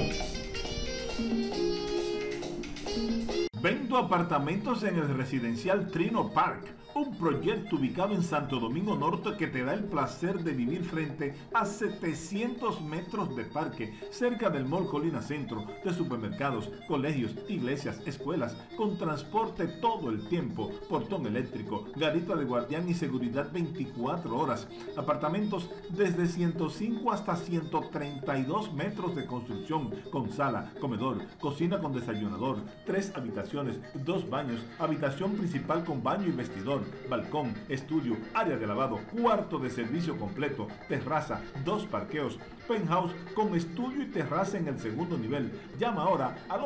Vendo apartamentos en el residencial Trino Park, un proyecto ubicado en Santo Domingo Norte que te da el placer de vivir frente a 700 metros de parque, cerca del Mall Colina Centro, de supermercados, colegios, iglesias, escuelas, con transporte todo el tiempo, portón eléctrico, garita de guardián y seguridad 24 horas. Apartamentos desde 105 hasta 132 metros de construcción, con sala, comedor, cocina con desayunador, 3 habitaciones, 2 baños, habitación principal con baño y vestidor, balcón, estudio, área de lavado, cuarto de servicio completo, terraza, 2 parqueos, penthouse con estudio y terraza en el segundo nivel. Llama ahora al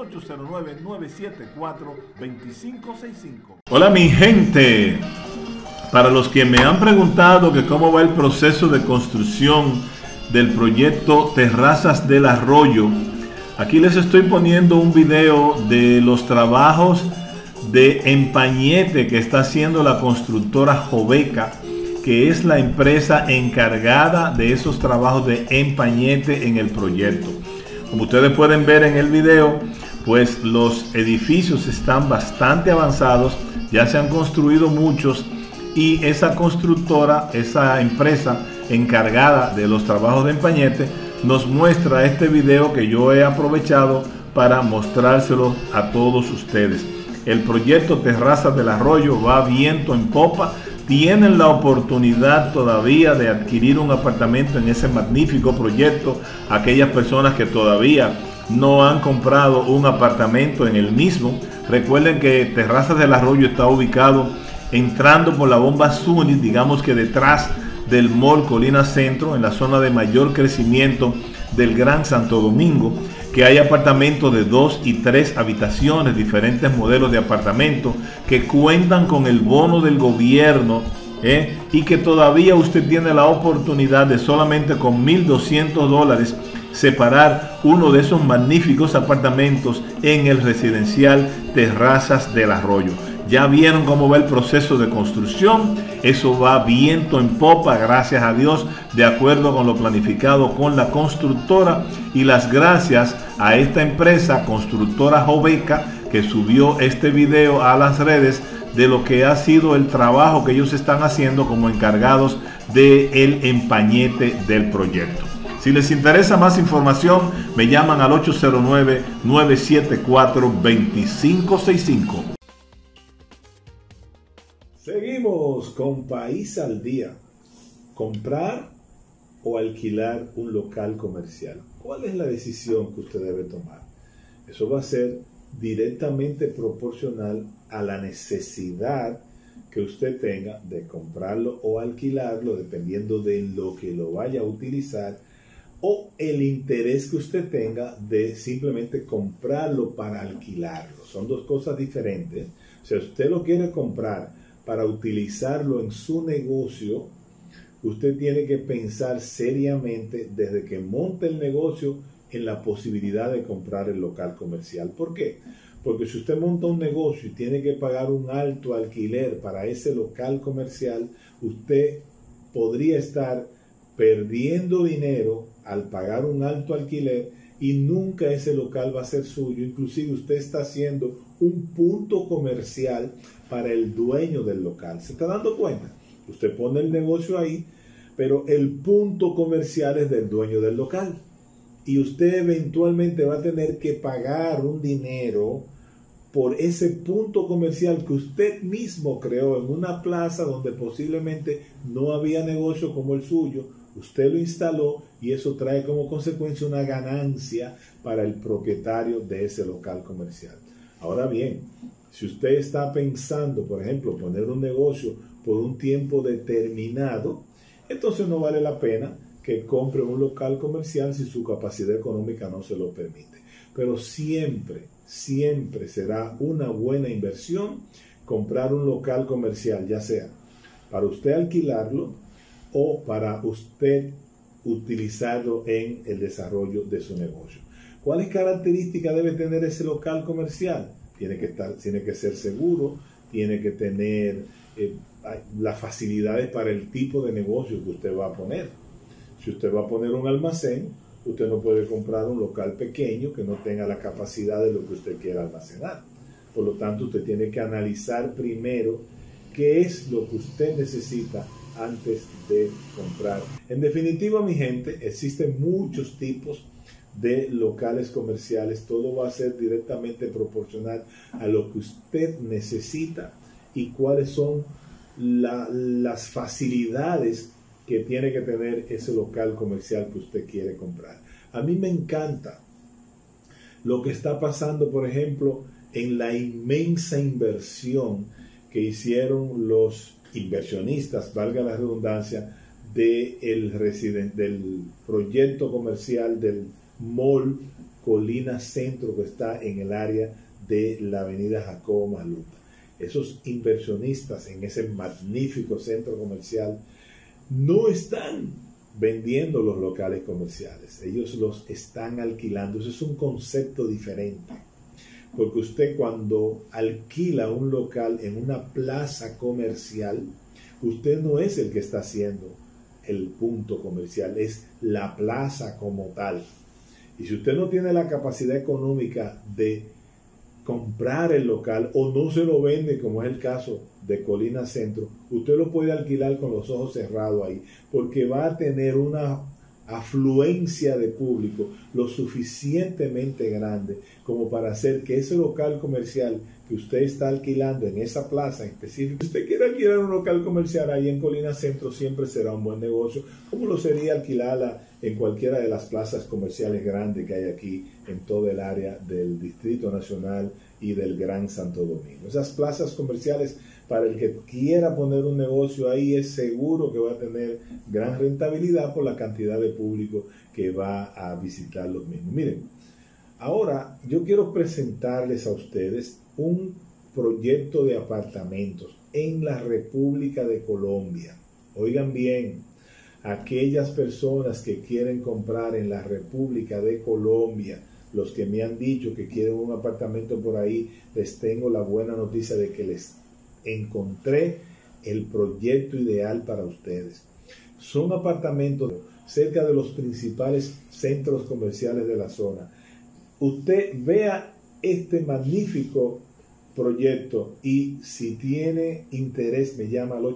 809-974-2565. Hola mi gente, para los que me han preguntado que cómo va el proceso de construcción del proyecto Terrazas del Arroyo, aquí les estoy poniendo un video de los trabajos de empañete que está haciendo la constructora Joveca, que es la empresa encargada de esos trabajos de empañete en el proyecto. Como ustedes pueden ver en el video, pues los edificios están bastante avanzados, ya se han construido muchos y esa constructora, esa empresa encargada de los trabajos de empañete, nos muestra este video que yo he aprovechado para mostrárselo a todos ustedes. El proyecto Terrazas del Arroyo va viento en popa. Tienen la oportunidad todavía de adquirir un apartamento en ese magnífico proyecto. Aquellas personas que todavía no han comprado un apartamento en el mismo, recuerden que Terrazas del Arroyo está ubicado entrando por la bomba Zuni, digamos que detrás del Mall Colina Centro, en la zona de mayor crecimiento del Gran Santo Domingo, que hay apartamentos de 2 y 3 habitaciones, diferentes modelos de apartamentos que cuentan con el bono del gobierno, y que todavía usted tiene la oportunidad de solamente con $1,200 separar uno de esos magníficos apartamentos en el residencial Terrazas del Arroyo. Ya vieron cómo va el proceso de construcción. Eso va viento en popa, gracias a Dios, de acuerdo con lo planificado con la constructora, y las gracias a esta empresa constructora Joveca, que subió este video a las redes de lo que ha sido el trabajo que ellos están haciendo como encargados del empañete del proyecto. Si les interesa más información, me llaman al 809-974-2565. Seguimos con País al Día. Comprar o alquilar un local comercial. ¿Cuál es la decisión que usted debe tomar? Eso va a ser directamente proporcional a la necesidad que usted tenga de comprarlo o alquilarlo, dependiendo de lo que lo vaya a utilizar, o el interés que usted tenga de simplemente comprarlo para alquilarlo. Son dos cosas diferentes. O sea, usted lo quiere comprar para utilizarlo en su negocio, usted tiene que pensar seriamente desde que monte el negocio en la posibilidad de comprar el local comercial. ¿Por qué? Porque si usted monta un negocio y tiene que pagar un alto alquiler para ese local comercial, usted podría estar perdiendo dinero al pagar un alto alquiler y nunca ese local va a ser suyo. Inclusive usted está haciendo un punto comercial para el dueño del local. ¿Se está dando cuenta? Usted pone el negocio ahí, pero el punto comercial es del dueño del local. Y usted eventualmente va a tener que pagar un dinero por ese punto comercial que usted mismo creó en una plaza donde posiblemente no había negocio como el suyo. Usted lo instaló y eso trae como consecuencia una ganancia para el propietario de ese local comercial. Ahora bien, si usted está pensando, por ejemplo, poner un negocio por un tiempo determinado, entonces no vale la pena que compre un local comercial si su capacidad económica no se lo permite. Pero siempre será una buena inversión comprar un local comercial, ya sea para usted alquilarlo o para usted utilizarlo en el desarrollo de su negocio. ¿Cuáles características debe tener ese local comercial? Tiene que ser seguro, tiene que tener las facilidades para el tipo de negocio que usted va a poner. Si usted va a poner un almacén, usted no puede comprar un local pequeño que no tenga la capacidad de lo que usted quiera almacenar. Por lo tanto, usted tiene que analizar primero qué es lo que usted necesita antes de comprar. En definitiva, mi gente, existen muchos tipos de locales comerciales. Todo va a ser directamente proporcional a lo que usted necesita y cuáles son las facilidades que tiene que tener ese local comercial que usted quiere comprar. A mí me encanta lo que está pasando, por ejemplo, en la inmensa inversión que hicieron los inversionistas, valga la redundancia, del proyecto comercial del Mall Colina Centro, que está en el área de la avenida Jacobo Maluma. Esos inversionistas en ese magnífico centro comercial no están vendiendo los locales comerciales, ellos los están alquilando. Eso es un concepto diferente, porque usted cuando alquila un local en una plaza comercial, usted no es el que está haciendo el punto comercial, es la plaza como tal. Y si usted no tiene la capacidad económica de comprar el local o no se lo vende, como es el caso de Colina Centro, usted lo puede alquilar con los ojos cerrados ahí, porque va a tener una afluencia de público lo suficientemente grande como para hacer que ese local comercial que usted está alquilando en esa plaza en específico, si usted quiere alquilar un local comercial ahí en Colina Centro, siempre será un buen negocio, como lo sería alquilarla en cualquiera de las plazas comerciales grandes que hay aquí en todo el área del Distrito Nacional y del Gran Santo Domingo. Esas plazas comerciales, para el que quiera poner un negocio ahí, es seguro que va a tener gran rentabilidad por la cantidad de público que va a visitar los mismos. Miren, ahora yo quiero presentarles a ustedes un proyecto de apartamentos en la República de Colombia. Oigan bien, aquellas personas que quieren comprar en la República de Colombia, los que me han dicho que quieren un apartamento por ahí, les tengo la buena noticia de que les encontré el proyecto ideal para ustedes. Son apartamentos cerca de los principales centros comerciales de la zona. Usted vea este magnífico proyecto y si tiene interés me llama al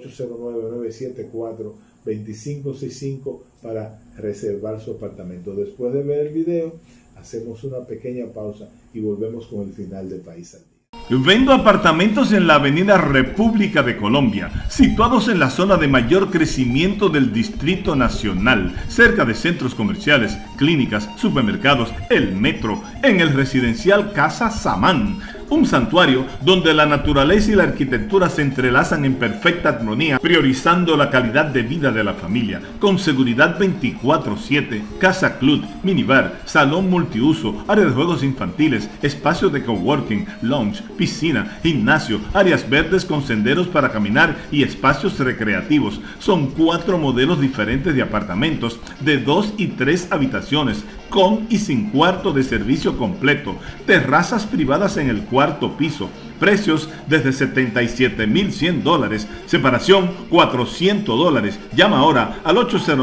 809-974-2565 para reservar su apartamento. Después de ver el video, hacemos una pequeña pausa y volvemos con el final de País al Día. Vendo apartamentos en la avenida República de Colombia, situados en la zona de mayor crecimiento del Distrito Nacional, cerca de centros comerciales, clínicas, supermercados, el metro, en el residencial Casa Samán, un santuario donde la naturaleza y la arquitectura se entrelazan en perfecta armonía, priorizando la calidad de vida de la familia, con seguridad 24/7, casa club, minibar, salón multiuso, área de juegos infantiles, espacios de coworking, lounge, piscina, gimnasio, áreas verdes con senderos para caminar y espacios recreativos. Son 4 modelos diferentes de apartamentos de 2 y 3 habitaciones, con y sin cuarto de servicio completo, terrazas privadas en el cuarto piso, precios desde $77,100, separación $400. Llama ahora al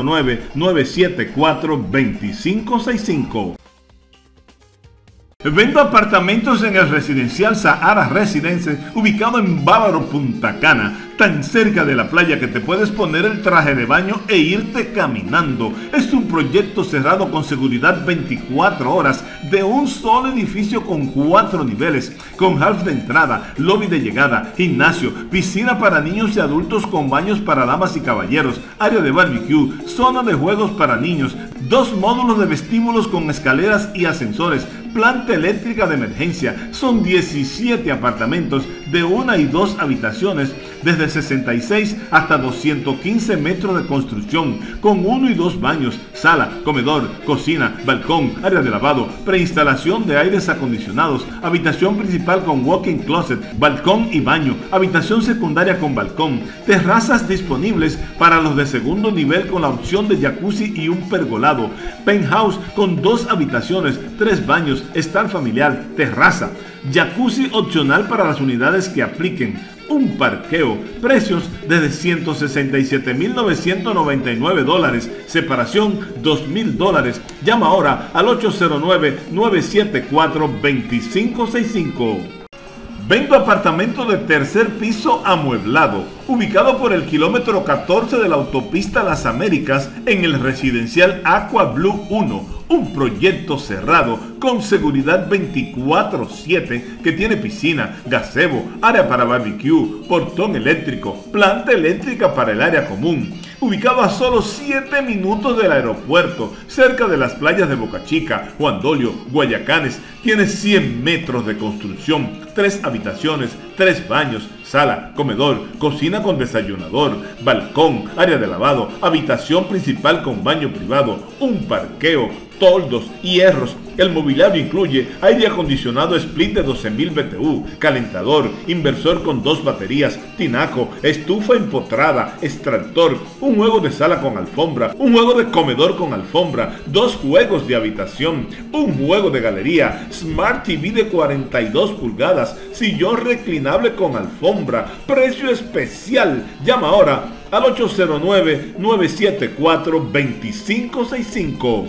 809-974-2565. Vendo apartamentos en el residencial Sahara Residence, ubicado en Bávaro, Punta Cana, tan cerca de la playa que te puedes poner el traje de baño e irte caminando. Es un proyecto cerrado con seguridad 24 horas, de un solo edificio con 4 niveles, con halls de entrada, lobby de llegada, gimnasio, piscina para niños y adultos con baños para damas y caballeros, área de barbecue, zona de juegos para niños, 2 módulos de vestíbulos con escaleras y ascensores, planta eléctrica de emergencia. Son 17 apartamentos de 1 y 2 habitaciones, desde 66 hasta 215 metros de construcción, con 1 y 2 baños, sala, comedor, cocina, balcón, área de lavado, preinstalación de aires acondicionados, habitación principal con walk-in closet, balcón y baño, habitación secundaria con balcón, terrazas disponibles para los de segundo nivel con la opción de jacuzzi y un pergolado, penthouse con 2 habitaciones, 3 baños, estar familiar, terraza, jacuzzi opcional para las unidades que apliquen, un parqueo, precios desde $167,999, separación $2,000. Llama ahora al 809-974-2565. Vendo apartamento de tercer piso amueblado, ubicado por el kilómetro 14 de la autopista Las Américas en el residencial Aqua Blue 1, un proyecto cerrado con seguridad 24/7 que tiene piscina, gazebo, área para barbecue, portón eléctrico, planta eléctrica para el área común. Ubicado a solo 7 minutos del aeropuerto, cerca de las playas de Boca Chica, Juan Dolio, Guayacanes, tiene 100 metros de construcción, 3 habitaciones, 3 baños, sala, comedor, cocina con desayunador, balcón, área de lavado, habitación principal con baño privado, un parqueo, toldos, hierros. El mobiliario incluye aire acondicionado split de 12.000 BTU, calentador, inversor con 2 baterías, tinaco, estufa empotrada, extractor, un juego de sala con alfombra, un juego de comedor con alfombra, 2 juegos de habitación, un juego de galería, Smart TV de 42 pulgadas, sillón reclinable con alfombra, precio especial. Llama ahora al 809-974-2565.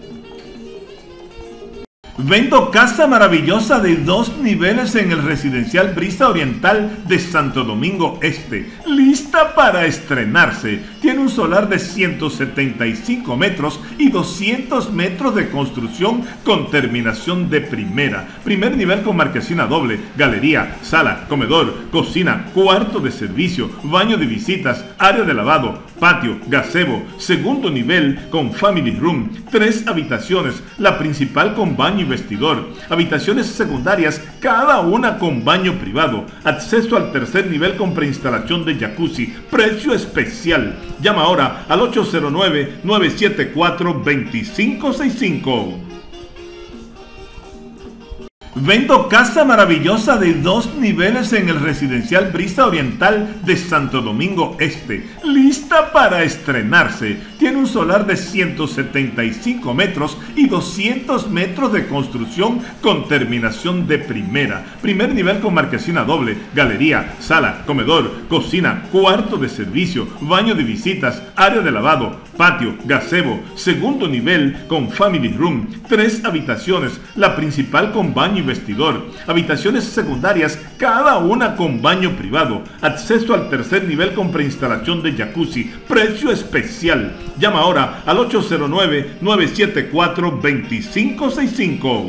Vendo casa maravillosa de 2 niveles en el residencial Brisa Oriental de Santo Domingo Este, lista para estrenarse. Tiene un solar de 175 metros y 200 metros de construcción con terminación de primera. Primer nivel con marquesina doble, galería, sala, comedor, cocina, cuarto de servicio, baño de visitas, área de lavado, patio, gazebo. Segundo nivel con family room, 3 habitaciones, la principal con baño y vestidor, habitaciones secundarias, cada una con baño privado, acceso al tercer nivel con preinstalación de jacuzzi, precio especial. Llama ahora al 809-974-2565. Vendo casa maravillosa de 2 niveles en el residencial Brisa Oriental de Santo Domingo Este, lista para estrenarse. Tiene un solar de 175 metros y 200 metros de construcción con terminación de primera. Primer nivel con marquesina doble, galería, sala, comedor, cocina, cuarto de servicio, baño de visitas, área de lavado, patio, gazebo. Segundo nivel con family room, 3 habitaciones, la principal con baño y vestidor, habitaciones secundarias, cada una con baño privado, acceso al tercer nivel con preinstalación de jacuzzi, precio especial. Llama ahora al 809-974-2565.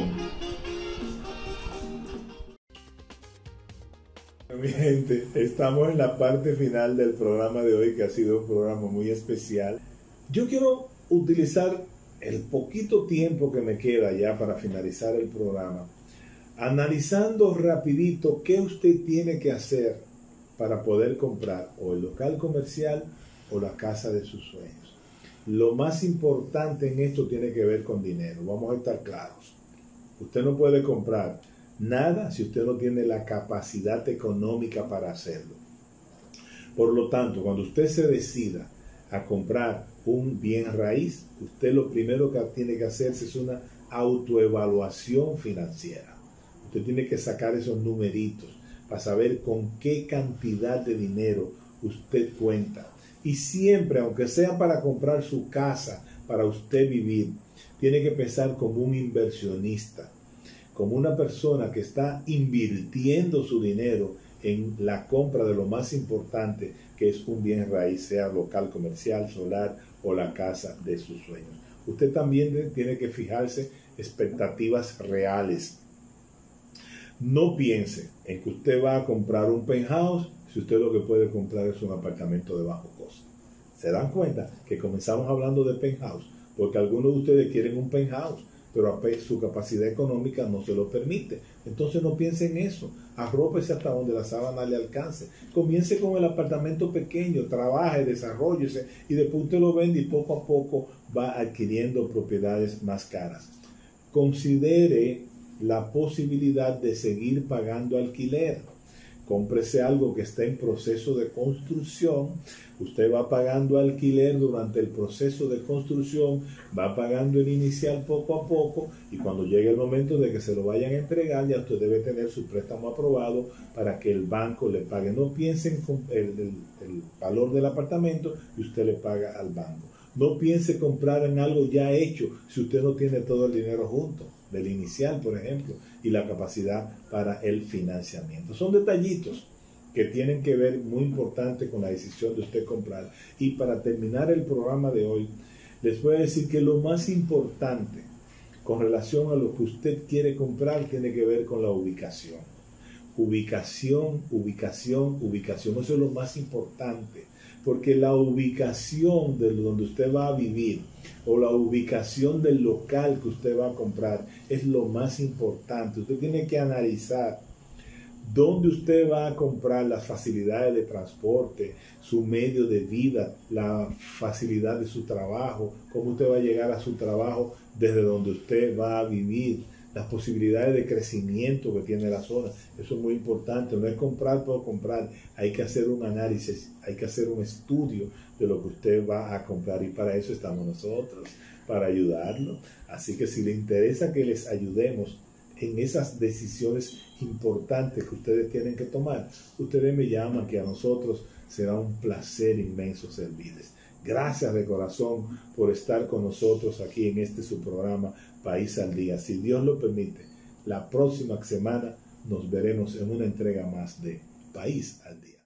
Mi gente, estamos en la parte final del programa de hoy, que ha sido un programa muy especial. Yo quiero utilizar el poquito tiempo que me queda ya para finalizar el programa, analizando rapidito qué usted tiene que hacer para poder comprar o el local comercial o la casa de sus sueños. Lo más importante en esto tiene que ver con dinero. Vamos a estar claros. Usted no puede comprar nada si usted no tiene la capacidad económica para hacerlo. Por lo tanto, cuando usted se decida a comprar un bien raíz, usted lo primero que tiene que hacerse es una autoevaluación financiera. Usted tiene que sacar esos numeritos para saber con qué cantidad de dinero usted cuenta. Y siempre, aunque sea para comprar su casa, para usted vivir, tiene que pensar como un inversionista, como una persona que está invirtiendo su dinero en la compra de lo más importante, que es un bien raíz, sea local, comercial, solar o la casa de sus sueños. Usted también tiene que fijarse expectativas reales. No piense en que usted va a comprar un penthouse si usted lo que puede comprar es un apartamento de bajo costo. ¿Se dan cuenta que comenzamos hablando de penthouse? Porque algunos de ustedes quieren un penthouse, pero su capacidad económica no se lo permite. Entonces no piense en eso. Arrópese hasta donde la sábana le alcance. Comience con el apartamento pequeño, trabaje, desarróllese y después usted lo vende y poco a poco va adquiriendo propiedades más caras. Considere la posibilidad de seguir pagando alquiler. Cómprese algo que está en proceso de construcción. Usted va pagando alquiler durante el proceso de construcción, va pagando el inicial poco a poco, y cuando llegue el momento de que se lo vayan a entregar, ya usted debe tener su préstamo aprobado para que el banco le pague. No piense en el valor del apartamento y usted le paga al banco. No piense comprar en algo ya hecho si usted no tiene todo el dinero junto, del inicial, por ejemplo, y la capacidad para el financiamiento. Son detallitos que tienen que ver muy importante con la decisión de usted comprar. Y para terminar el programa de hoy, les voy a decir que lo más importante con relación a lo que usted quiere comprar tiene que ver con la ubicación. Ubicación, ubicación, ubicación. Eso es lo más importante, porque la ubicación de donde usted va a vivir o la ubicación del local que usted va a comprar es lo más importante. Usted tiene que analizar dónde usted va a comprar, las facilidades de transporte, su medio de vida, la facilidad de su trabajo, cómo usted va a llegar a su trabajo desde donde usted va a vivir, las posibilidades de crecimiento que tiene la zona. Eso es muy importante. No es comprar por comprar. Hay que hacer un análisis, hay que hacer un estudio de lo que usted va a comprar, y para eso estamos nosotros, para ayudarlo. Así que si le interesa que les ayudemos en esas decisiones importantes que ustedes tienen que tomar, ustedes me llaman, que a nosotros será un placer inmenso servirles. Gracias de corazón por estar con nosotros aquí en su programa País al Día. Si Dios lo permite, la próxima semana nos veremos en una entrega más de País al Día.